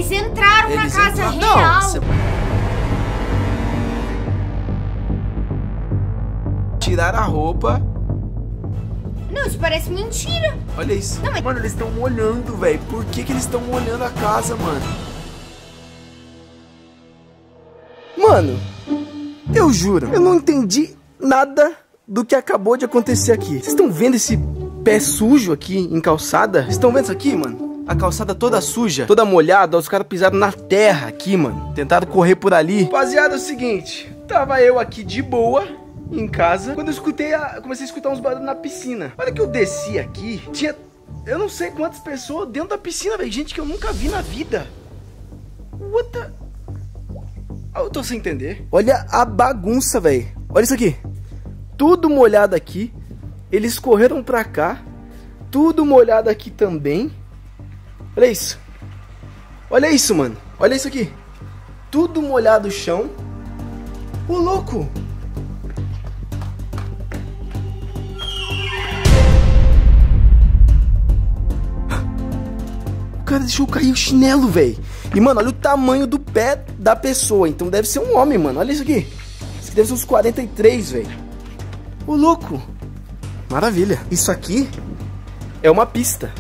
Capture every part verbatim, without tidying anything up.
Eles entraram Eles na casa entra... real. Não, você... Tiraram a roupa. Não, isso parece mentira. Olha isso. Não, mas... Mano, eles estão olhando, velho. Por que que eles estão olhando a casa, mano? Mano, eu juro, eu não entendi nada do que acabou de acontecer aqui. Vocês estão vendo esse pé sujo aqui em calçada? Vocês estão vendo isso aqui, mano? A calçada toda suja, toda molhada. Os caras pisaram na terra aqui, mano. Tentaram correr por ali. Rapaziada, é o seguinte. Tava eu aqui de boa em casa, quando eu escutei a... comecei a escutar uns barulhos na piscina. Olha que eu desci aqui, tinha... eu não sei quantas pessoas dentro da piscina, velho. Gente que eu nunca vi na vida. What the... Eu tô sem entender. Olha a bagunça, velho. Olha isso aqui. Tudo molhado aqui. Eles correram pra cá. Tudo molhado aqui também. Olha isso. Olha isso, mano. Olha isso aqui. Tudo molhado o chão. Ô, louco. O cara deixou cair o chinelo, velho. E, mano, olha o tamanho do pé da pessoa. Então deve ser um homem, mano. Olha isso aqui. Isso aqui deve ser uns quarenta e três, velho. Ô, louco. Maravilha. Isso aqui é uma pista.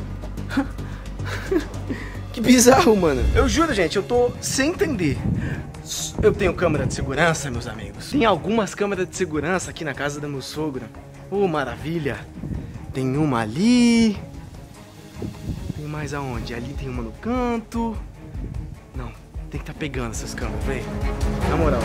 Que bizarro, mano. Eu juro, gente, eu tô sem entender. Eu tenho câmera de segurança, meus amigos. Tem algumas câmeras de segurança aqui na casa da meu sogro. Ô, maravilha. Tem uma ali. Tem mais aonde? Ali tem uma no canto. Não, tem que tá pegando essas câmeras, velho. Na moral.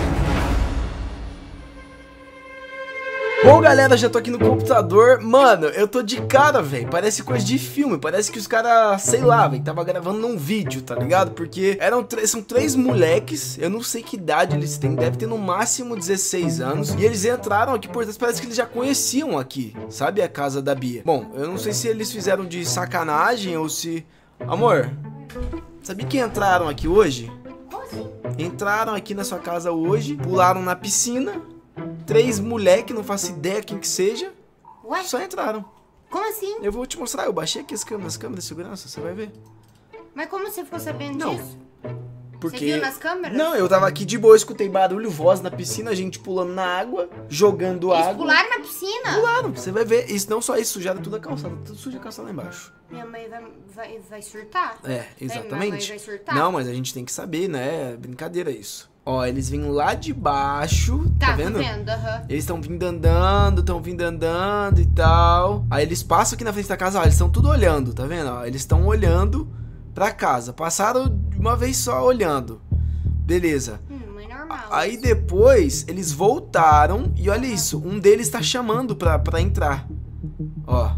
Bom, galera, já tô aqui no computador. Mano, eu tô de cara, velho. Parece coisa de filme. Parece que os caras, sei lá, velho, tava gravando um vídeo, tá ligado? Porque eram são três moleques. Eu não sei que idade eles têm. Deve ter no máximo dezesseis anos. E eles entraram aqui por trás. Parece que eles já conheciam aqui, sabe? A casa da Bia. Bom, eu não sei se eles fizeram de sacanagem ou se... Amor, sabia que entraram aqui hoje? Como assim? Entraram aqui na sua casa hoje. Pularam na piscina. Três moleque, não faço ideia quem que seja. Ué? Só entraram. Como assim? Eu vou te mostrar, eu baixei aqui as câmeras, as câmeras de segurança, você vai ver. Mas como você ficou sabendo Não. disso? Porque... Você viu nas câmeras? Não, eu tava aqui de boa, escutei barulho, voz na piscina, gente pulando na água, jogando Eles água. pularam na piscina? Pularam, você vai ver. Isso não só isso, sujaram tudo a calçada, tudo suja a calçada lá embaixo. Minha mãe vai, vai, vai surtar? É, Minha mãe exatamente. vai surtar? Não, mas a gente tem que saber, né? É brincadeira isso. Ó, eles vêm lá de baixo, tá, Tá, vendo? tô vendo, aham. Eles estão vindo andando, estão vindo andando e tal. Aí eles passam aqui na frente da casa, ó, eles estão tudo olhando, tá vendo? Ó, eles estão olhando pra casa. Passaram de uma vez só olhando. Beleza. Hum, mãe normal. Aí depois eles voltaram e olha isso, um deles tá chamando pra, pra entrar. Ó.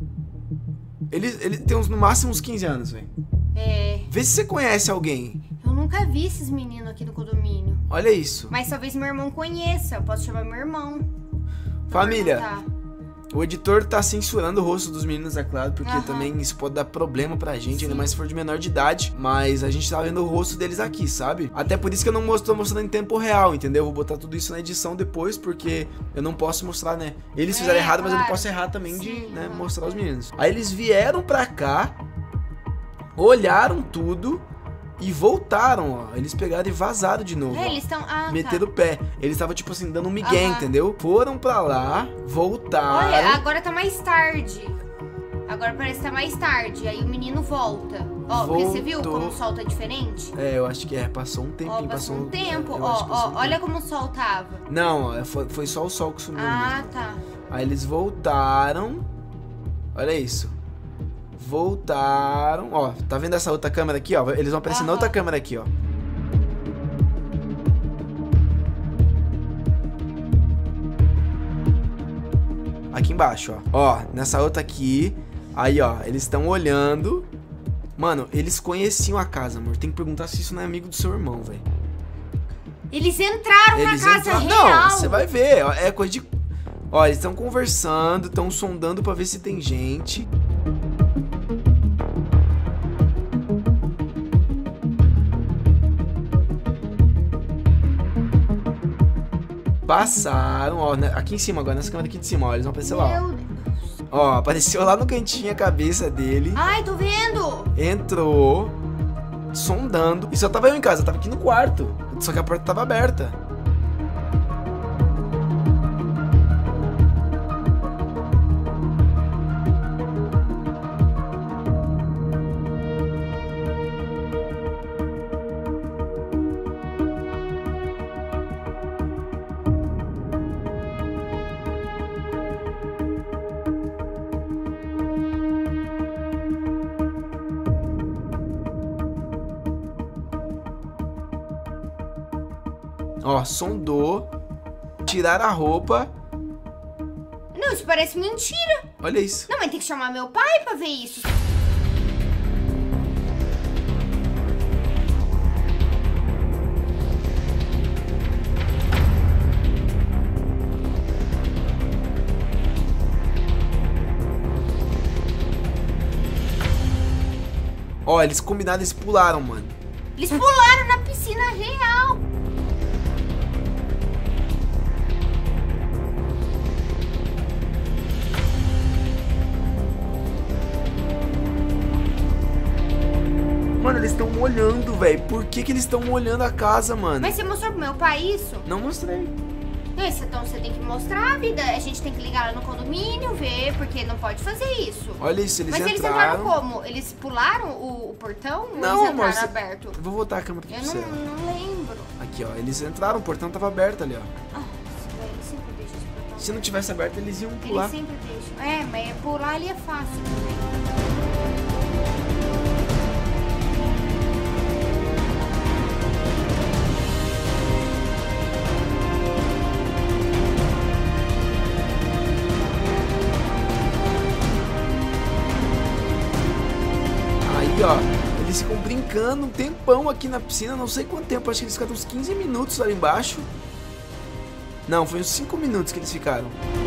Ele, ele tem uns, no máximo uns quinze anos, velho. É. Vê se você conhece alguém. Eu nunca vi esses meninos aqui no condomínio. Olha isso. Mas talvez meu irmão conheça. Eu posso chamar meu irmão. Família, Tá. o editor tá censurando o rosto dos meninos, é claro, porque Aham. também isso pode dar problema pra gente, ainda Sim. mais se for de menor de idade. Mas a gente tá vendo o rosto deles aqui, sabe? Até por isso que eu não mostro, tô mostrando em tempo real, entendeu? Eu vou botar tudo isso na edição depois, porque eu não posso mostrar, né? Eles É, fizeram errado, mas eu não claro. posso errar também de, Sim, né, aham. mostrar os meninos. Aí eles vieram pra cá, olharam tudo e voltaram, ó. Eles pegaram e vazaram de novo, É, ó. eles estão... Ah, Meteram o tá. pé. Eles estavam, tipo assim, dando um migué, Aham. entendeu? Foram pra lá, voltaram. Olha, agora tá mais tarde. Agora parece que tá mais tarde. Aí o menino volta. Ó, porque você viu Voltou. como o sol tá diferente? É, eu acho que é, passou um tempinho. Ó, passou um tempo. eu Ó, acho que passou ó, um olha tempo. como o sol tava. Não, ó, foi, foi só o sol que sumiu Ah, mesmo. tá. Aí eles voltaram. Olha isso. Voltaram. Ó, tá vendo essa outra câmera aqui, ó? Eles vão aparecer na Aham. outra câmera aqui, ó. Aqui embaixo, ó. Ó, nessa outra aqui. Aí, ó, eles estão olhando. Mano, eles conheciam a casa, amor. Tem que perguntar se isso não é amigo do seu irmão, velho. Eles entraram Eles na casa entraram... real. Não, você vai ver. Ó, é coisa de... Ó, eles estão conversando, estão sondando pra ver se tem gente. Passaram, ó, aqui em cima agora, nessa câmera aqui de cima, ó, eles vão aparecer lá, ó. Meu Deus. Ó, apareceu lá no cantinho a cabeça dele. Ai, tô vendo. Entrou. sondando. E só tava eu em casa, eu tava aqui no quarto. Só que a porta tava aberta. Ó, sondou. Tirar a roupa. Não, isso parece mentira. Olha isso. Não, mas tem que chamar meu pai pra ver isso. Ó, eles combinaram, eles pularam, mano. Eles pularam na piscina real. Mano, eles estão molhando, velho. Por que que eles estão molhando a casa, mano? Mas você mostrou pro meu pai isso? Não mostrei. Esse, então você tem que mostrar a vida. A gente tem que ligar lá no condomínio, ver, porque não pode fazer isso. Olha isso, eles Mas entraram. eles entraram como? Eles pularam o, o portão? Não, ou eles entraram amor, aberto? Eu vou voltar a câmera aqui Eu pra não, você. não lembro. Aqui, ó. Eles entraram, o portão tava aberto ali, ó. Nossa, velho, eles sempre deixam esse portão. Se não tivesse aberto, eles iam pular. Eles sempre deixam. É, mas pular ali é fácil também. Aí, ó, eles ficam brincando um tempão aqui na piscina, não sei quanto tempo, acho que eles ficaram uns quinze minutos lá embaixo. Não, foi uns cinco minutos que eles ficaram.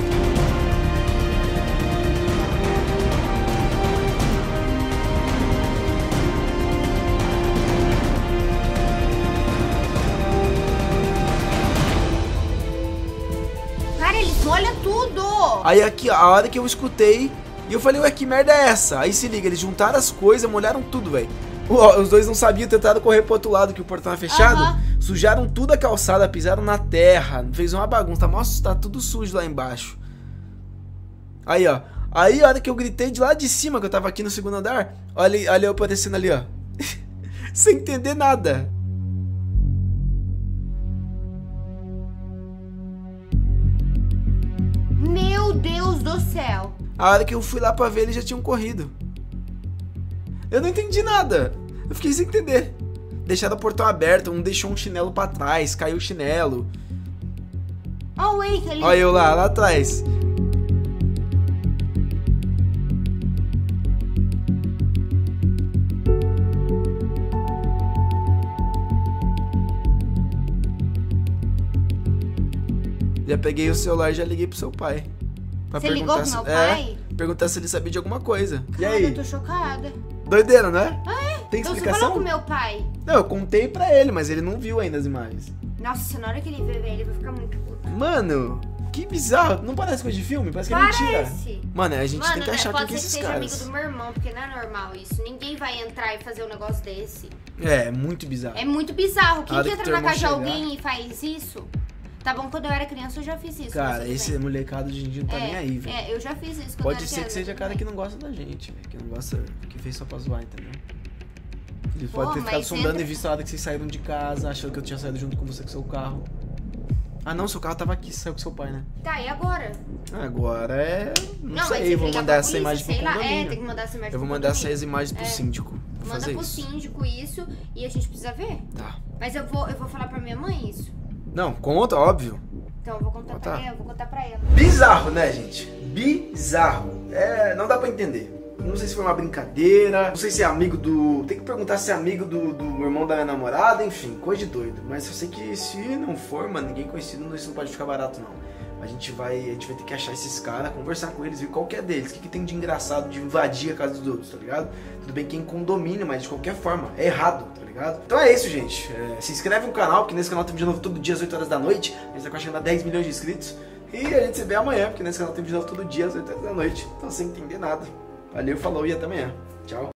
Cara, eles molham tudo. Aí aqui, ó, a hora que eu escutei, e eu falei, ué, que merda é essa? Aí se liga, eles juntaram as coisas, molharam tudo, velho. Os dois não sabiam, tentaram correr pro outro lado que o portão era fechado. Aham. Sujaram tudo a calçada, pisaram na terra, fez uma bagunça, nossa, tá tudo sujo lá embaixo. Aí, ó. Aí a hora que eu gritei de lá de cima, que eu tava aqui no segundo andar, olha, olha eu aparecendo ali, ó. Sem entender nada. Meu Deus do céu. A hora que eu fui lá pra ver, eles já tinham corrido. Eu não entendi nada. Eu fiquei sem entender. Deixaram o portão aberto, um deixou um chinelo pra trás, caiu o chinelo. Oh, wait, ali. Olha eu lá, lá atrás. Já peguei o celular e já liguei pro seu pai. Pra Você ligou pro se, meu é, pai? perguntar se ele sabia de alguma coisa. E Cara, aí? eu tô chocada. Doideira, né? Ah, é? Tem Então explicação? você falou com meu pai. Não, eu contei pra ele, mas ele não viu ainda as imagens. Nossa, na hora que ele ver, ele vai ficar muito puto. Mano, que bizarro. Não parece coisa de filme? Parece que é mentira. Parece. Mano, a gente Mano, tem que né, achar pode quem que é ser que esses seja caras. amigo do meu irmão, porque não é normal isso. Ninguém vai entrar e fazer um negócio desse. É, é muito bizarro. É muito bizarro. Quem A hora que que entra teu na irmão casa de chegar- alguém e faz isso? Tá bom, quando eu era criança eu já fiz isso. Cara, mas esse tudo bem. molecado de dia não tá é, nem aí, velho. É, eu já fiz isso quando Pode eu era ser criança, que seja tudo cara bem. que não gosta da gente, velho. Que não gosta, que fez só pra zoar, entendeu? Ele Pô, pode ter ficado mas sondando entra- e visto a hora que vocês saíram de casa, achando que eu tinha saído junto com você com seu carro. Ah não, seu carro tava aqui, saiu com seu pai, né? Tá, e agora? Agora é... Não, mas sei, tem que vou ligar mandar pra essa polícia, imagem pro sei lá. condomínio. É, tem que mandar essa imagem Eu vou pro mandar condomínio. essas imagens pro É. síndico. Vou Manda fazer pro isso. síndico isso e a gente precisa ver. Tá. Mas eu vou, eu vou falar pra minha mãe isso. Não, conta, óbvio. Então eu vou contar Ah, pra tá. ela, eu vou contar pra ela. Bizarro, né, gente? Bizarro. É, não dá pra entender. Não sei se foi uma brincadeira, não sei se é amigo do... Tem que perguntar se é amigo do, do irmão da minha namorada, enfim, coisa de doido. Mas eu sei que se não for, mano, ninguém conhecido, isso não pode ficar barato, não. A gente vai, a gente vai ter que achar esses caras, conversar com eles, ver qual que é deles, o que, que tem de engraçado de invadir a casa dos outros, tá ligado? Tudo bem que é em condomínio, mas de qualquer forma, é errado, tá ligado? Então é isso, gente. É, se inscreve no canal, porque nesse canal tem vídeo novo todo dia às oito horas da noite. A gente tá chegando a dez milhões de inscritos. E a gente se vê amanhã, porque nesse canal tem vídeo novo todo dia às oito horas da noite. Então sem entender nada. Valeu, falou e até amanhã. Tchau.